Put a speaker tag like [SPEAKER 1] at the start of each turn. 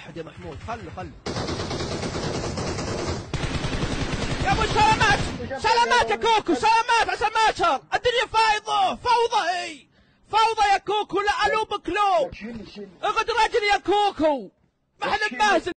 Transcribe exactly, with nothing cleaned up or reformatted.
[SPEAKER 1] وحد يا محمود، خلوا خلوا يا ابو سلامات. سلامات يا كوكو، سلامات عسى ما شر. الدنيا فايضه، فوضى هي فوضى يا كوكو. لا الومك لو اغد رجلي يا كوكو، ما حد مازل.